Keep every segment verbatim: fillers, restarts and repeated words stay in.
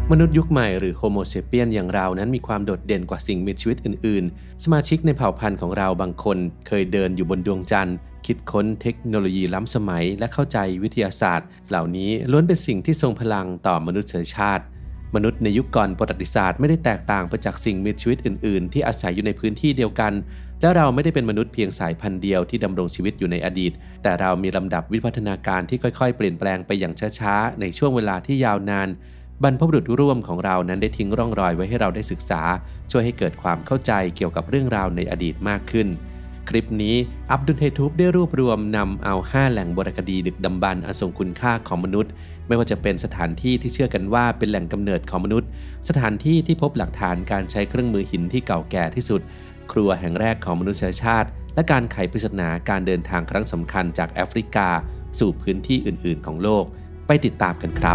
มนุษย์ยุคใหม่หรือโฮโมเซเปียนอย่างเรานั้นมีความโดดเด่นกว่าสิ่งมีชีวิตอื่นๆสมาชิกในเผ่าพันธุ์ของเราบางคนเคยเดินอยู่บนดวงจันทร์คิดค้นเทคโนโลยีล้ำสมัยและเข้าใจวิทยาศาสตร์เหล่านี้ล้วนเป็นสิ่งที่ทรงพลังต่อมนุษยชาติมนุษย์ในยุคก่อนประวัติศาสตร์ไม่ได้แตกต่างไปจากสิ่งมีชีวิตอื่นๆที่อาศัยอยู่ในพื้นที่เดียวกันและเราไม่ได้เป็นมนุษย์เพียงสายพันธุ์เดียวที่ดำรงชีวิตอยู่ในอดีตแต่เรามีลำดับวิวัฒนาการที่ค่อยๆเปลี่ยนแปลงไปอย่างช้าๆในช่วงเวลาที่ยาวนานบรรพบุรุษร่วมของเรานั้นได้ทิ้งร่องรอยไว้ให้เราได้ศึกษาช่วยให้เกิดความเข้าใจเกี่ยวกับเรื่องราวในอดีตมากขึ้นคลิปนี้อับดุลเฮทูบได้รวบรวมนำเอาห้าแหล่งโบราณคดีดึกดำบรรพ์อันทรงคุณค่าของมนุษย์ไม่ว่าจะเป็นสถานที่ที่เชื่อกันว่าเป็นแหล่งกำเนิดของมนุษย์สถานที่ที่พบหลักฐานการใช้เครื่องมือหินที่เก่าแก่ที่สุดครัวแห่งแรกของมนุษยชาติและการไขปริศนาการเดินทางครั้งสำคัญจากแอฟริกาสู่พื้นที่อื่นๆของโลกไปติดตามกันครับ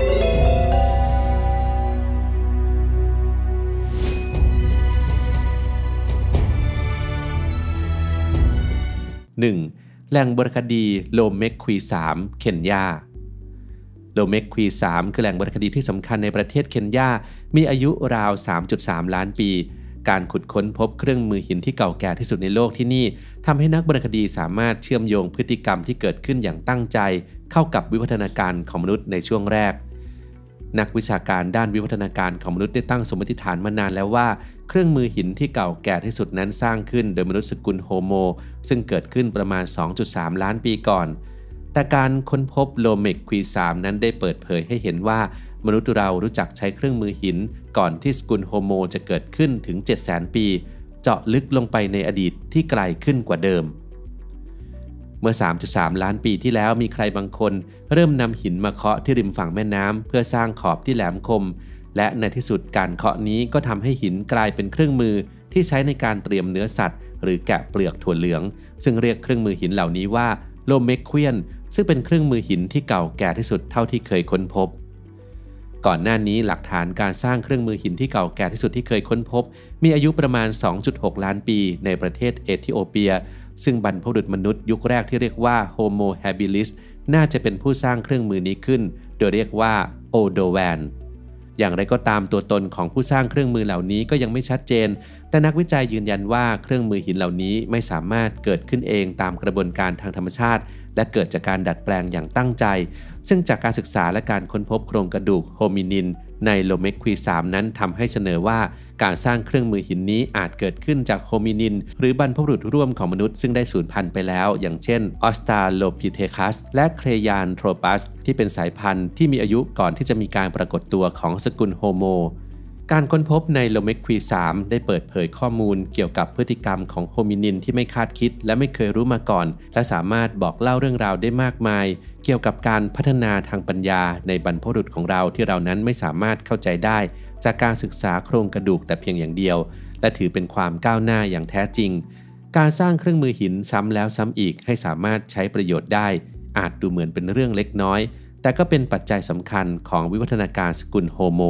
หนึ่ง. แหล่งโบราณคดีโลเมกควีสามเคนยาโลเมกควีสามคือแหล่งโบราณคดีที่สำคัญในประเทศเคนยามีอายุราว สามจุดสาม ล้านปีการขุดค้นพบเครื่องมือหินที่เก่าแก่ที่สุดในโลกที่นี่ทำให้นักโบราณคดีสามารถเชื่อมโยงพฤติกรรมที่เกิดขึ้นอย่างตั้งใจเข้ากับวิวัฒนาการของมนุษย์ในช่วงแรกนักวิชาการด้านวิวัฒนาการของมนุษย์ได้ตั้งสมมติฐานมานานแล้วว่าเครื่องมือหินที่เก่าแก่ที่สุดนั้นสร้างขึ้นโดยมนุษย์สกุลโฮโมซึ่งเกิดขึ้นประมาณ สองจุดสาม ล้านปีก่อนแต่การค้นพบโลเมกควีสามนั้นได้เปิดเผยให้เห็นว่ามนุษย์เรารู้จักใช้เครื่องมือหินก่อนที่สกุลโฮโมจะเกิดขึ้นถึง เจ็ดแสน ปีเจาะลึกลงไปในอดีตที่ไกลขึ้นกว่าเดิมเมื่อ สามจุดสาม ล้านปีที่แล้วมีใครบางคนเริ่มนำหินมาเคาะที่ริมฝั่งแม่น้ำเพื่อสร้างขอบที่แหลมคมและในที่สุดการเคาะนี้ก็ทำให้หินกลายเป็นเครื่องมือที่ใช้ในการเตรียมเนื้อสัตว์หรือแกะเปลือกถั่วเหลืองซึ่งเรียกเครื่องมือหินเหล่านี้ว่าโลเมกเคียนซึ่งเป็นเครื่องมือหินที่เก่าแก่ที่สุดเท่าที่เคยค้นพบก่อนหน้านี้หลักฐานการสร้างเครื่องมือหินที่เก่าแก่ที่สุดที่เคยค้นพบมีอายุประมาณ สองจุดหก ล้านปีในประเทศเอธิโอเปียซึ่งบรรพบุรุษมนุษย์ยุคแรกที่เรียกว่า Homo habilis น่าจะเป็นผู้สร้างเครื่องมือนี้ขึ้นโดยเรียกว่าโอโดแวนอย่างไรก็ตามตัวตนของผู้สร้างเครื่องมือเหล่านี้ก็ยังไม่ชัดเจนแต่นักวิจัยยืนยันว่าเครื่องมือหินเหล่านี้ไม่สามารถเกิดขึ้นเองตามกระบวนการทางธรรมชาติและเกิดจากการดัดแปลงอย่างตั้งใจซึ่งจากการศึกษาและการค้นพบโครงกระดูกโฮมินินในโลเมกควีสามนั้นทำให้เสนอว่าการสร้างเครื่องมือหินนี้อาจเกิดขึ้นจากโฮมินินหรือบรรพบุรุษร่วมของมนุษย์ซึ่งได้สูญพันธุ์ไปแล้วอย่างเช่นออสตาโลพิเทคัสและเครยานโทรปัสที่เป็นสายพันธุ์ที่มีอายุก่อนที่จะมีการปรากฏตัวของสกุลโฮโมการค้นพบในโลเมกควีสามได้เปิดเผยข้อมูลเกี่ยวกับพฤติกรรมของโฮมินินที่ไม่คาดคิดและไม่เคยรู้มาก่อนและสามารถบอกเล่าเรื่องราวได้มากมายเกี่ยวกับการพัฒนาทางปัญญาในบรรพบุรุษของเราที่เรานั้นไม่สามารถเข้าใจได้จากการศึกษาโครงกระดูกแต่เพียงอย่างเดียวและถือเป็นความก้าวหน้าอย่างแท้จริงการสร้างเครื่องมือหินซ้ำแล้วซ้ำอีกให้สามารถใช้ประโยชน์ได้อาจดูเหมือนเป็นเรื่องเล็กน้อยแต่ก็เป็นปัจจัยสำคัญของวิวัฒนาการสกุลโฮโม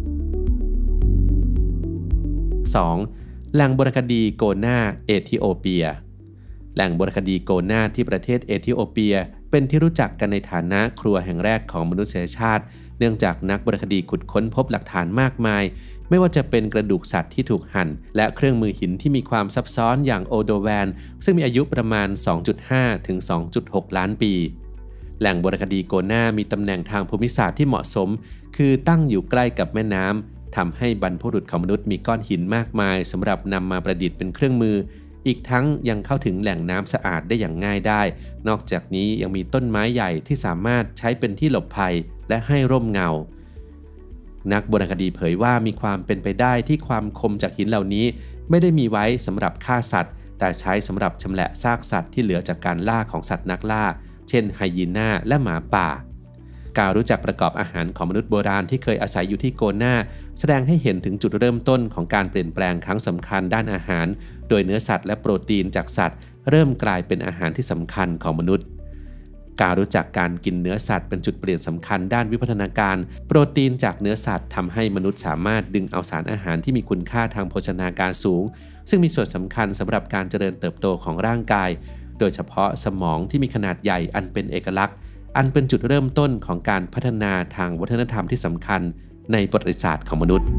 สอง. แหล่งโบราณคดีโกนาเอธิโอเปียแหล่งโบราณคดีโกนาที่ประเทศเอธิโอเปียเป็นที่รู้จักกันในฐานะครัวแห่งแรกของมนุษยชาติเนื่องจากนักโบราณคดีขุดค้นพบหลักฐานมากมายไม่ว่าจะเป็นกระดูกสัตว์ที่ถูกหั่นและเครื่องมือหินที่มีความซับซ้อนอย่างโอโดแวนซึ่งมีอายุประมาณ สองจุดห้า ถึง สองจุดหก ล้านปีแหล่งโบราณคดีโกนามีตำแหน่งทางภูมิศาสตร์ที่เหมาะสมคือตั้งอยู่ใกล้กับแม่น้ำทำให้บรรพบุรุษของมนุษย์มีก้อนหินมากมายสำหรับนำมาประดิษฐ์เป็นเครื่องมืออีกทั้งยังเข้าถึงแหล่งน้ำสะอาดได้อย่างง่ายได้นอกจากนี้ยังมีต้นไม้ใหญ่ที่สามารถใช้เป็นที่หลบภัยและให้ร่มเงานักโบราณคดีเผยว่ามีความเป็นไปได้ที่ความคมจากหินเหล่านี้ไม่ได้มีไว้สำหรับฆ่าสัตว์แต่ใช้สำหรับชำแหละซากสัตว์ที่เหลือจากการล่าของสัตว์นักล่าเช่นไฮยีน่าและหมาป่าการรู้จักประกอบอาหารของมนุษย์โบราณที่เคยอาศัยอยู่ที่โกนาแสดงให้เห็นถึงจุดเริ่มต้นของการเปลี่ยนแปลงครั้งสำคัญด้านอาหารโดยเนื้อสัตว์และโปรตีนจากสัตว์เริ่มกลายเป็นอาหารที่สำคัญของมนุษย์การรู้จักการกินเนื้อสัตว์เป็นจุดเปลี่ยนสำคัญด้านวิวัฒนาการโปรตีนจากเนื้อสัตว์ทำให้มนุษย์สามารถดึงเอาสารอาหารที่มีคุณค่าทางโภชนาการสูงซึ่งมีส่วนสำคัญสำหรับการเจริญเติบโตของร่างกายโดยเฉพาะสมองที่มีขนาดใหญ่อันเป็นเอกลักษณ์อันเป็นจุดเริ่มต้นของการพัฒนาทางวัฒนธรรมที่สำคัญในประวัติศาสตร์ของมนุษย์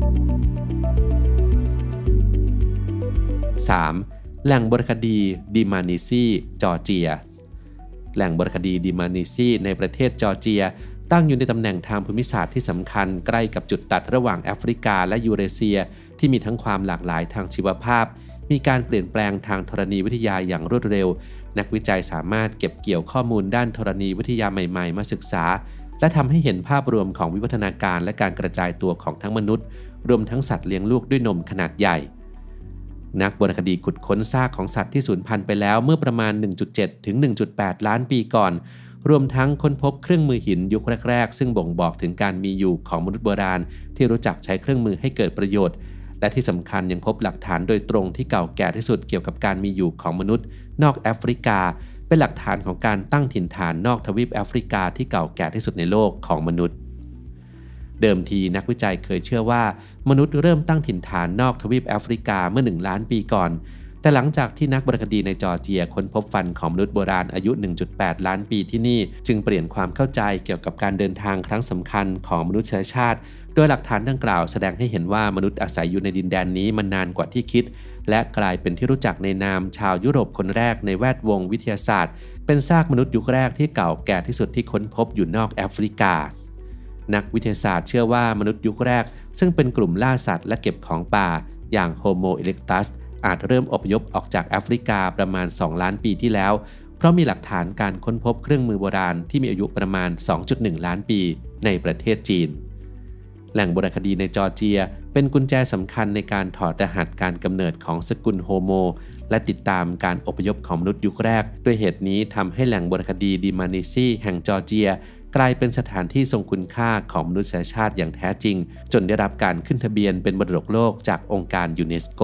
สาม แหล่งโบราณคดีดิมานิซีจอร์เจียแหล่งโบราณคดีดิมานิซีในประเทศจอร์เจียตั้งอยู่ในตำแหน่งทางภูมิศาสตร์ที่สำคัญใกล้กับจุดตัดระหว่างแอฟริกาและยูเรเซียที่มีทั้งความหลากหลายทางชีวภาพมีการเปลี่ยนแปลงทางธรณีวิทยาอย่างรวดเร็วนักวิจัยสามารถเก็บเกี่ยวข้อมูลด้านธรณีวิทยาใหม่ๆมาศึกษาและทำให้เห็นภาพรวมของวิวัฒนาการและการกระจายตัวของทั้งมนุษย์รวมทั้งสัตว์เลี้ยงลูกด้วยนมขนาดใหญ่นักโบราณคดีขุดค้นซากของสัตว์ที่สูญพันธุ์ไปแล้วเมื่อประมาณ หนึ่งจุดเจ็ด ถึง หนึ่งจุดแปด ล้านปีก่อนรวมทั้งค้นพบเครื่องมือหินยุคแรกๆซึ่งบ่งบอกถึงการมีอยู่ของมนุษย์โบราณที่รู้จักใช้เครื่องมือให้เกิดประโยชน์และที่สำคัญยังพบหลักฐานโดยตรงที่เก่าแก่ที่สุดเกี่ยวกับการมีอยู่ของมนุษย์นอกแอฟริกาเป็นหลักฐานของการตั้งถิ่นฐานนอกทวีปแอฟริกาที่เก่าแก่ที่สุดในโลกของมนุษย์เดิมทีนักวิจัยเคยเชื่อว่ามนุษย์เริ่มตั้งถิ่นฐานนอกทวีปแอฟริกาเมื่อหนึ่งล้านปีก่อนแต่หลังจากที่นักโบราณคดีในจอร์เจียค้นพบฟันของมนุษย์โบราณอายุ หนึ่งจุดแปด ล้านปีที่นี่จึงเปลี่ยนความเข้าใจเกี่ยวกับการเดินทางครั้งสำคัญของมนุษยชาติโดยหลักฐานดังกล่าวแสดงให้เห็นว่ามนุษย์อาศัยอยู่ในดินแดนนี้มานานกว่าที่คิดและกลายเป็นที่รู้จักในนามชาวยุโรปคนแรกในแวดวงวิทยาศาสตร์เป็นซากมนุษย์ยุคแรกที่เก่าแก่ที่สุดที่ค้นพบอยู่นอกแอฟริกานักวิทยาศาสตร์เชื่อว่ามนุษย์ยุคแรกซึ่งเป็นกลุ่มล่าสัตว์และเก็บของป่าอย่างโฮโมอิเล็กตัสอาจเริ่มอพยพออกจากแอฟริกาประมาณสองล้านปีที่แล้วเพราะมีหลักฐานการค้นพบเครื่องมือโบราณที่มีอายุประมาณ สองจุดหนึ่ง ล้านปีในประเทศจีนแหล่งโบราณคดีในจอร์เจียเป็นกุญแจสำคัญในการถอดรหัสการกำเนิดของสกุลโฮโมและติดตามการอพยพของมนุษย์ยุคแรกด้วยเหตุนี้ทำให้แหล่งโบราณคดีดิมานิซีแห่งจอร์เจียกลายเป็นสถานที่ทรงคุณค่าของมนุษยชาติอย่างแท้จริงจนได้รับการขึ้นทะเบียนเป็นมรดกโลกจากองค์การยูเนสโก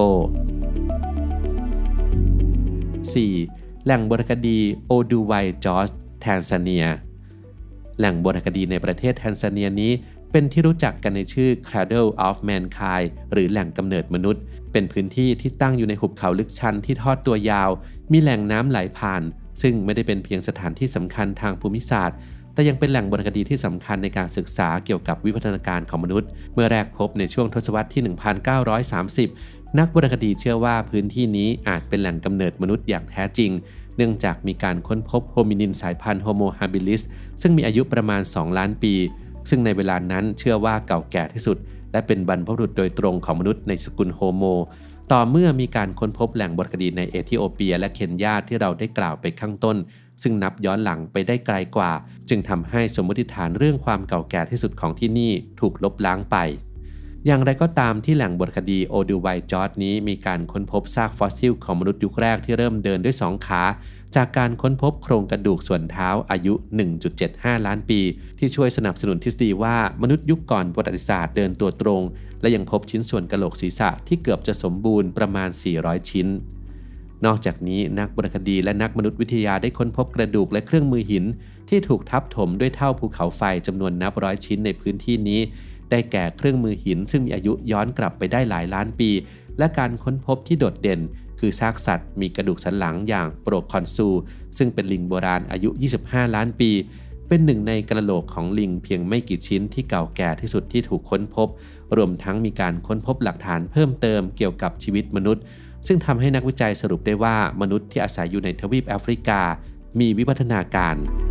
สี่ แหล่งโบราณคดีโอดูไวจอร์จแทนซาเนียแหล่งโบราณคดีในประเทศแทนซาเนียนี้เป็นที่รู้จักกันในชื่อ Cradle of Mankind หรือแหล่งกำเนิดมนุษย์เป็นพื้นที่ที่ตั้งอยู่ในหุบเขาลึกชันที่ทอดตัวยาวมีแหล่งน้ำไหลผ่านซึ่งไม่ได้เป็นเพียงสถานที่สำคัญทางภูมิศาสตร์แต่ยังเป็นแหล่งโบราณคดีที่สำคัญในการศึกษาเกี่ยวกับวิวัฒนาการของมนุษย์เมื่อแรกพบในช่วงทศวรรษที่ หนึ่งพันเก้าร้อยสามสิบ นักโบราณคดีเชื่อว่าพื้นที่นี้อาจเป็นแหล่งกำเนิดมนุษย์อย่างแท้จริงเนื่องจากมีการค้นพบโฮมินินสายพันธุ์โฮโมฮาบิลิสซึ่งมีอายุประมาณสองล้านปีซึ่งในเวลานั้นเชื่อว่าเก่าแก่ที่สุดและเป็นบรรพบุรุษโดยตรงของมนุษย์ในสกุลโฮโมต่อเมื่อมีการค้นพบแหล่งโบราณคดีในเอธิโอเปียและเคนยาที่เราได้กล่าวไปข้างต้นซึ่งนับย้อนหลังไปได้ไกลกว่าจึงทำให้สมมติฐานเรื่องความเก่าแก่ที่สุดของที่นี่ถูกลบล้างไปอย่างไรก็ตามที่แหล่งโบราณคดีโอดูไวจอร์จนี้มีการค้นพบซากฟอสซิลของมนุษย์ยุคแรกที่เริ่มเดินด้วยสองขาจากการค้นพบโครงกระดูกส่วนเท้าอายุ หนึ่งจุดเจ็ดห้า ล้านปีที่ช่วยสนับสนุนทฤษฎีว่ามนุษย์ยุคก่อนประวัติศาสตร์เดินตัวตรงและยังพบชิ้นส่วนกะโหลกศีรษะที่เกือบจะสมบูรณ์ประมาณสี่ร้อยชิ้นนอกจากนี้นักโบราณคดีและนักมนุษยวิทยาได้ค้นพบกระดูกและเครื่องมือหินที่ถูกทับถมด้วยเท่าภูเขาไฟจำนวนนับร้อยชิ้นในพื้นที่นี้ได้แก่เครื่องมือหินซึ่งมีอายุย้อนกลับไปได้หลายล้านปีและการค้นพบที่โดดเด่นคือซากสัตว์มีกระดูกสันหลังอย่างโปรคอนซูซึ่งเป็นลิงโบราณอายุยี่สิบห้าล้านปีเป็นหนึ่งในกระโหลกของลิงเพียงไม่กี่ชิ้นที่เก่าแก่ที่สุดที่ถูกค้นพบรวมทั้งมีการค้นพบหลักฐานเพิ่มเติมเกี่ยวกับชีวิตมนุษย์ซึ่งทำให้นักวิจัยสรุปได้ว่ามนุษย์ที่อาศัยอยู่ในทวีปแอฟริกามีวิวัฒนาการ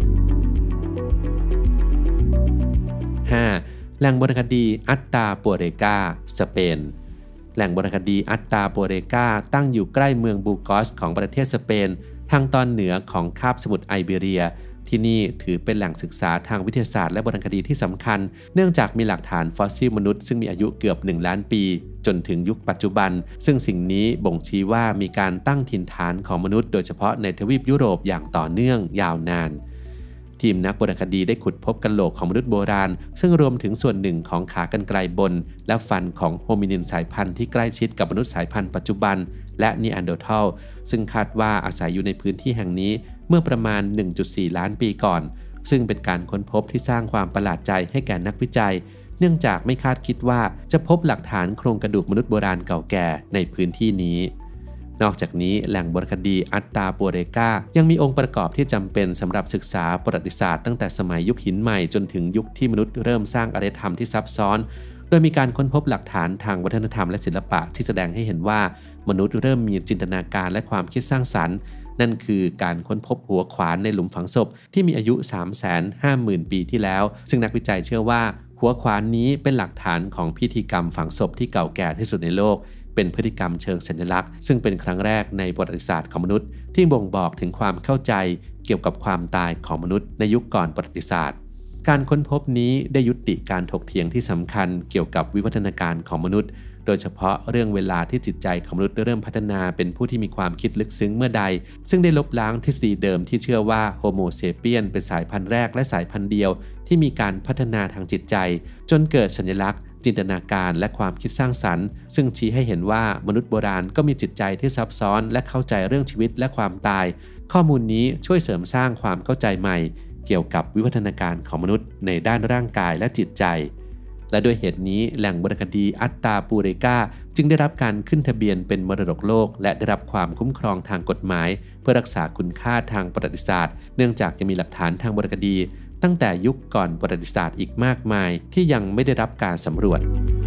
ห้า แหล่งโบราณคดีอัตตาปัวเรกาสเปนแหล่งโบราณคดีอัตตาปัวเรกาตั้งอยู่ใกล้เมืองบูกอสของประเทศสเปนทางตอนเหนือของคาบสมุทรไอเบเรียที่นี่ถือเป็นแหล่งศึกษาทางวิทยาศาสตร์และโบราณคดีที่สำคัญเนื่องจากมีหลักฐานฟอสซิลมนุษย์ซึ่งมีอายุเกือบหนึ่งล้านปีจนถึงยุคปัจจุบันซึ่งสิ่งนี้บ่งชี้ว่ามีการตั้งถิ่นฐานของมนุษย์โดยเฉพาะในทวีปยุโรปอย่างต่อเนื่องยาวนานทีมนักโบราณคดีได้ขุดพบกะโหลกของมนุษย์โบราณซึ่งรวมถึงส่วนหนึ่งของขากรรไกรบนและฟันของโฮมินินสายพันธุ์ที่ใกล้ชิดกับมนุษย์สายพันธุ์ปัจจุบันและนีแอนเดอร์ทัลซึ่งคาดว่าอาศัยอยู่ในพื้นที่แห่งนี้เมื่อประมาณ หนึ่งจุดสี่ ล้านปีก่อนซึ่งเป็นการค้นพบที่สร้างความประหลาดใจให้แก่นักวิจัยเนื่องจากไม่คาดคิดว่าจะพบหลักฐานโครงกระดูกมนุษย์โบราณเก่าแก่ในพื้นที่นี้นอกจากนี้แหล่งโบราณคดีอัตตาปัวเรกายังมีองค์ประกอบที่จำเป็นสำหรับศึกษาประวัติศาสตร์ตั้งแต่สมัยยุคหินใหม่จนถึงยุคที่มนุษย์เริ่มสร้างอารยธรรมที่ซับซ้อนโดยมีการค้นพบหลักฐานทางวัฒนธรรมและศิลปะที่แสดงให้เห็นว่ามนุษย์เริ่มมีจินตนาการและความคิดสร้างสรรค์นั่นคือการค้นพบหัวขวานในหลุมฝังศพที่มีอายุ สามแสนห้าหมื่น ปีที่แล้วซึ่งนักวิจัยเชื่อว่าหัวขวานนี้เป็นหลักฐานของพิธีกรรมฝังศพที่เก่าแก่ที่สุดในโลกเป็นพฤติกรรมเชิงสัญลักษณ์ซึ่งเป็นครั้งแรกในประวัติศาสตร์ของมนุษย์ที่บ่งบอกถึงความเข้าใจเกี่ยวกับความตายของมนุษย์ในยุคก่อนประวัติศาสตร์การค้นพบนี้ได้ยุติการถกเถียงที่สำคัญเกี่ยวกับวิวัฒนาการของมนุษย์โดยเฉพาะเรื่องเวลาที่จิตใจของมนุษย์เริ่มพัฒนาเป็นผู้ที่มีความคิดลึกซึ้งเมื่อใดซึ่งได้ลบล้างทฤษฎีเดิมที่เชื่อว่าโฮโมเซเปียนเป็นสายพันธุ์แรกและสายพันธุ์เดียวที่มีการพัฒนาทางจิตใจจนเกิดสัญลักษณ์จินตนาการและความคิดสร้างสรรค์ซึ่งชี้ให้เห็นว่ามนุษย์โบราณก็มีจิตใจที่ซับซ้อนและเข้าใจเรื่องชีวิตและความตายข้อมูลนี้ช่วยเสริมสร้างความเข้าใจใหม่เกี่ยวกับวิวัฒนาการของมนุษย์ในด้านร่างกายและจิตใจและด้วยเหตุนี้แหล่งวรรณคดีอัตตาปูเรกาจึงได้รับการขึ้นทะเบียนเป็นมรดกโลกและได้รับความคุ้มครองทางกฎหมายเพื่อรักษาคุณค่าทางประวัติศาสตร์เนื่องจากยังมีหลักฐานทางวรรณคดีตั้งแต่ยุคก่อนประวัติศาสตร์อีกมากมายที่ยังไม่ได้รับการสำรวจ